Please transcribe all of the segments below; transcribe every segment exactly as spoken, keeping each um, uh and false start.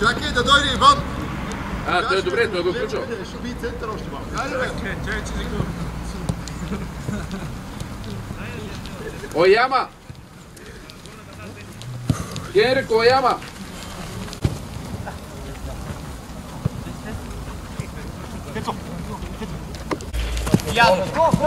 Чакай да дойде Иван. А, той е добре, той го включва. Ще би център още малко. Хайде, бе. Ояма! Хенрик, Ояма! Ясно!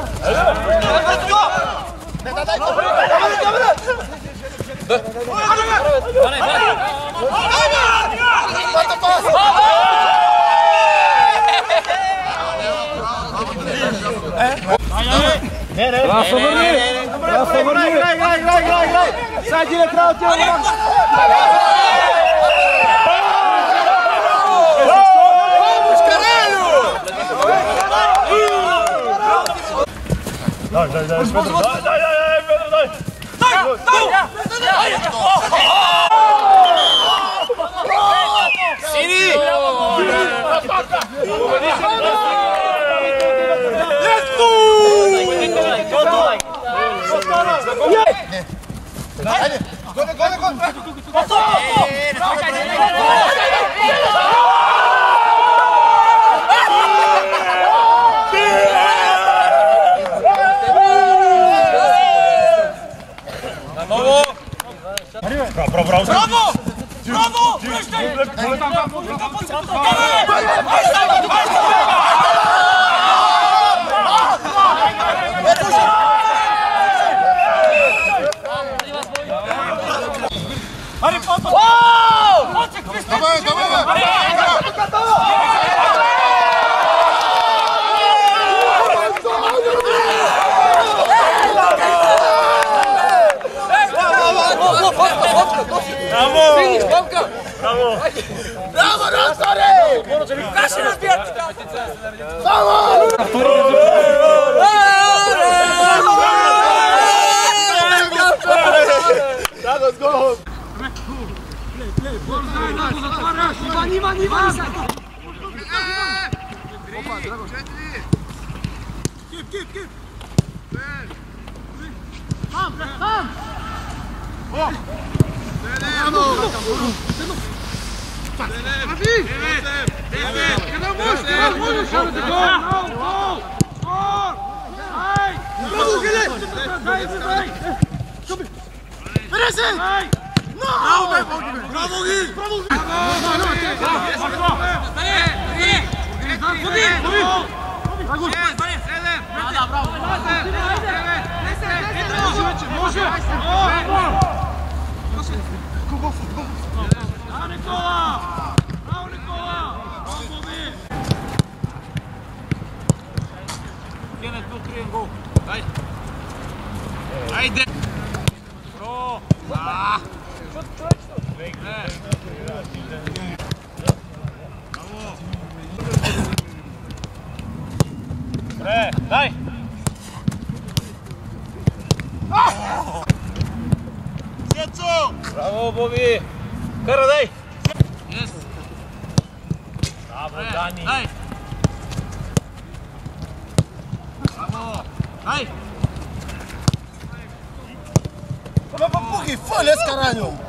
Не, не, да се върни! Да се върни! Играй, играй, играй, играй, играй! Сега ти не трябва да отива на Дай, дай, дай, Петър, дай, дай, дай, Петър, дай! Сини! Хайде! Гоне, гоне, гоне! Браво, браво, браво! Браво! Браво! Връщай! Ари, папа! Давай, давай, давай! Браво! Финиш, Бобка! Браво! Браво, Ростори! Каши разбият! Само! Да, let's go! Иван, Иван, Иван! Кип, кип, кип! Там, там! О! Айде! Браво! Добре, дай! Сецо! Браво, Боби! Кара, дай! Yes! Браво, Дани! Дай! Браво! Дай! Папа Пухи, фъл е с караньо!